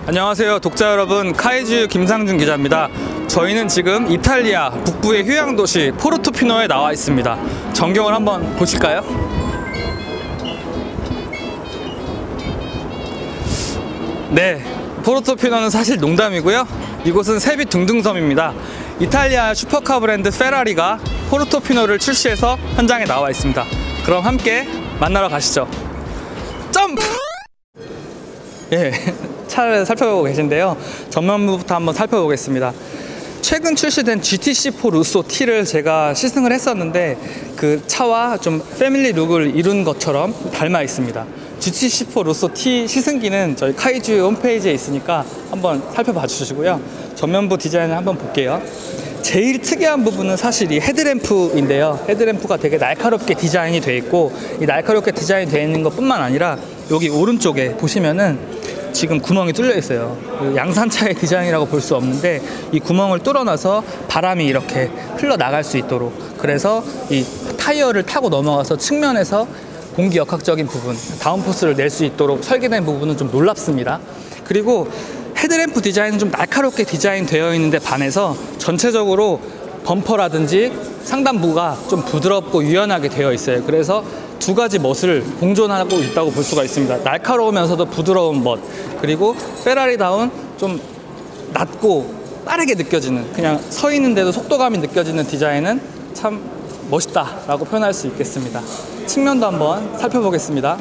안녕하세요 독자 여러분, 카이즈 김상준 기자입니다. 저희는 지금 이탈리아 북부의 휴양도시 포르토피노에 나와 있습니다. 전경을 한번 보실까요? 네, 포르토피노는 사실 농담이고요. 이곳은 세빛 둥둥섬입니다. 이탈리아 슈퍼카 브랜드 페라리가 포르토피노를 출시해서 현장에 나와 있습니다. 그럼 함께 만나러 가시죠. 점프! 예, 차를 살펴보고 계신데요. 전면부부터 한번 살펴보겠습니다. 최근 출시된 GTC4 루소 T를 제가 시승을 했었는데 그 차와 좀 패밀리 룩을 이룬 것처럼 닮아 있습니다. GTC4 루소 T 시승기는 저희 카이즈 홈페이지에 있으니까 한번 살펴봐 주시고요. 전면부 디자인을 한번 볼게요. 제일 특이한 부분은 사실 이 헤드램프인데요. 헤드램프가 되게 날카롭게 디자인이 되어 있고, 이 날카롭게 디자인이 되어 있는 것 뿐만 아니라 여기 오른쪽에 보시면은 지금 구멍이 뚫려 있어요. 양산차의 디자인이라고 볼 수 없는데 이 구멍을 뚫어놔서 바람이 이렇게 흘러나갈 수 있도록, 그래서 이 타이어를 타고 넘어가서 측면에서 공기 역학적인 부분, 다운포스를 낼 수 있도록 설계된 부분은 좀 놀랍습니다. 그리고 헤드램프 디자인은 좀 날카롭게 디자인되어 있는데 반해서 전체적으로 범퍼라든지 상단부가 좀 부드럽고 유연하게 되어 있어요. 그래서 두 가지 멋을 공존하고 있다고 볼 수가 있습니다. 날카로우면서도 부드러운 멋, 그리고 페라리다운 좀 낮고 빠르게 느껴지는, 그냥 서 있는데도 속도감이 느껴지는 디자인은 참 멋있다라고 표현할 수 있겠습니다. 측면도 한번 살펴보겠습니다.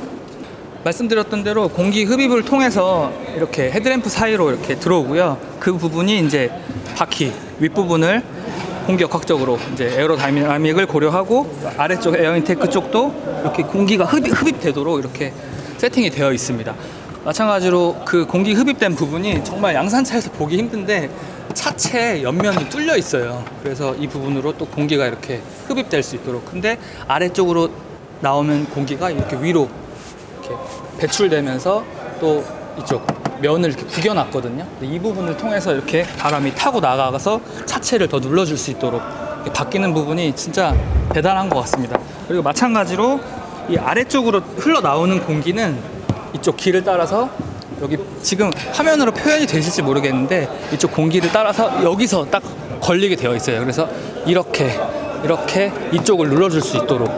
말씀드렸던 대로 공기 흡입을 통해서 이렇게 헤드램프 사이로 이렇게 들어오고요. 그 부분이 이제 바퀴 윗부분을 공기 역학적으로 이제 에어로다이나믹을 고려하고, 아래쪽 에어인테이크 쪽도 이렇게 공기가 흡입되도록 이렇게 세팅이 되어 있습니다. 마찬가지로 그 공기 흡입된 부분이 정말 양산차에서 보기 힘든데 차체 옆면이 뚫려 있어요. 그래서 이 부분으로 또 공기가 이렇게 흡입될 수 있도록. 근데 아래쪽으로 나오는 공기가 이렇게 위로 이렇게 배출되면서 또 이쪽 면을 이렇게 구겨놨거든요. 이 부분을 통해서 이렇게 바람이 타고 나가서 차체를 더 눌러줄 수 있도록 바뀌는 부분이 진짜 대단한 것 같습니다. 그리고 마찬가지로 이 아래쪽으로 흘러나오는 공기는 이쪽 길을 따라서, 여기 지금 화면으로 표현이 되실지 모르겠는데 이쪽 공기를 따라서 여기서 딱 걸리게 되어 있어요. 그래서 이렇게 이쪽을 눌러줄 수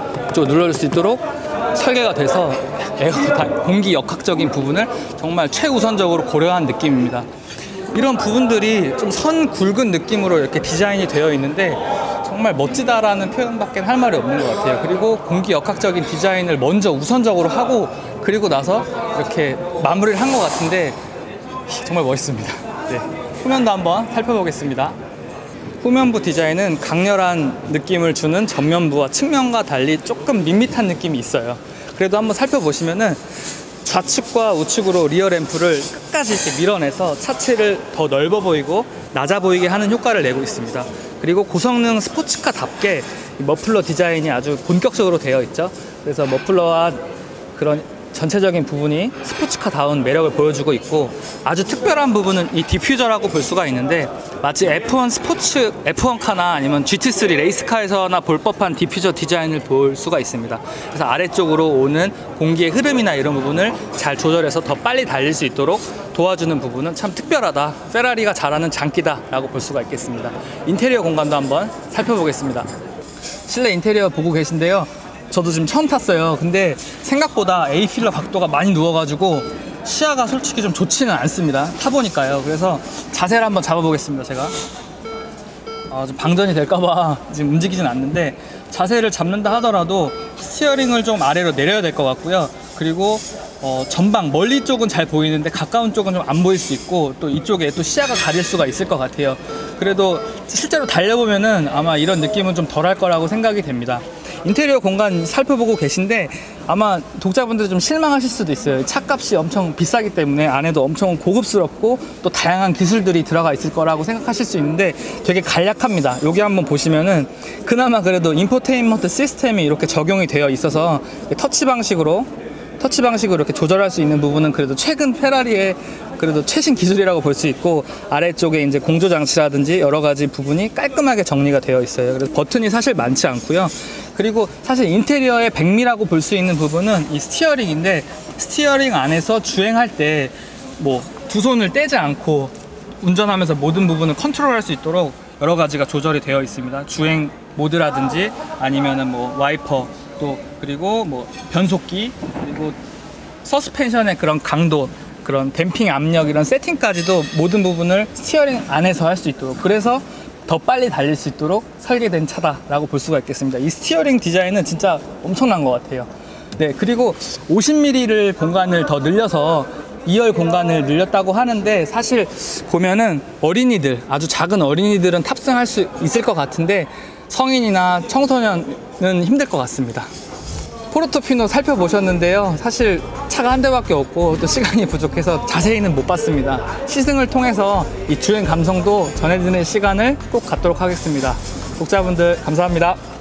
있도록 설계가 돼서 공기 역학적인 부분을 정말 최우선적으로 고려한 느낌입니다. 이런 부분들이 좀 선 굵은 느낌으로 이렇게 디자인이 되어 있는데 정말 멋지다라는 표현밖에 할 말이 없는 것 같아요. 그리고 공기 역학적인 디자인을 먼저 우선적으로 하고 그리고 나서 이렇게 마무리를 한 것 같은데 정말 멋있습니다. 네. 후면도 한번 살펴보겠습니다. 후면부 디자인은 강렬한 느낌을 주는 전면부와 측면과 달리 조금 밋밋한 느낌이 있어요. 그래도 한번 살펴보시면은 좌측과 우측으로 리어 램프를 끝까지 이렇게 밀어내서 차체를 더 넓어 보이고 낮아 보이게 하는 효과를 내고 있습니다. 그리고 고성능 스포츠카답게 머플러 디자인이 아주 본격적으로 되어 있죠. 그래서 머플러와 그런 전체적인 부분이 스포츠카다운 매력을 보여주고 있고, 아주 특별한 부분은 이 디퓨저라고 볼 수가 있는데 마치 F1카나 아니면 GT3 레이스카에서나 볼 법한 디퓨저 디자인을 볼 수가 있습니다. 그래서 아래쪽으로 오는 공기의 흐름이나 이런 부분을 잘 조절해서 더 빨리 달릴 수 있도록 도와주는 부분은 참 특별하다, 페라리가 잘하는 장기다라고 볼 수가 있겠습니다. 인테리어 공간도 한번 살펴보겠습니다. 실내 인테리어 보고 계신데요. 저도 지금 처음 tas어요. 근데 생각보다 A필러 각도가 많이 누워가지고 시야가 솔직히 좀 좋지는 않습니다. 타보니까요. 그래서 자세를 한번 잡아보겠습니다. 제가 좀 방전이 될까봐 지금 움직이진 않는데, 자세를 잡는다 하더라도 스티어링을 좀 아래로 내려야 될 것 같고요. 그리고 전방 멀리 쪽은 잘 보이는데 가까운 쪽은 좀 안 보일 수 있고, 또 이쪽에 또 시야가 가릴 수가 있을 것 같아요. 그래도 실제로 달려보면은 아마 이런 느낌은 좀 덜할 거라고 생각이 됩니다. 인테리어 공간 살펴보고 계신데 아마 독자분들 좀 실망하실 수도 있어요. 차값이 엄청 비싸기 때문에 안에도 엄청 고급스럽고 또 다양한 기술들이 들어가 있을 거라고 생각하실 수 있는데 되게 간략합니다. 여기 한번 보시면은 그나마 그래도 인포테인먼트 시스템이 이렇게 적용이 되어 있어서 터치 방식으로 이렇게 조절할 수 있는 부분은 그래도 최근 페라리의 그래도 최신 기술이라고 볼 수 있고, 아래쪽에 이제 공조 장치라든지 여러 가지 부분이 깔끔하게 정리가 되어 있어요. 그래서 버튼이 사실 많지 않고요. 그리고 사실 인테리어의 백미라고 볼 수 있는 부분은 이 스티어링인데, 스티어링 안에서 주행할 때 뭐 두 손을 떼지 않고 운전하면서 모든 부분을 컨트롤할 수 있도록 여러 가지가 조절이 되어 있습니다. 주행 모드라든지 아니면은 뭐 와이퍼 또 그리고 뭐 변속기 그리고 서스펜션의 그런 강도 그런 댐핑 압력 이런 세팅까지도 모든 부분을 스티어링 안에서 할 수 있도록 그래서 더 빨리 달릴 수 있도록 설계된 차다라고 볼 수가 있겠습니다. 이 스티어링 디자인은 진짜 엄청난 것 같아요. 네, 그리고 50mm를 공간을 더 늘려서 2열 공간을 늘렸다고 하는데 사실 보면은 어린이들 아주 작은 어린이들은 탑승할 수 있을 것 같은데 성인이나 청소년은 힘들 것 같습니다. 포르토피노 살펴보셨는데요. 사실 차가 한 대밖에 없고 또 시간이 부족해서 자세히는 못 봤습니다. 시승을 통해서 이 주행 감성도 전해드리는 시간을 꼭 갖도록 하겠습니다. 독자분들 감사합니다.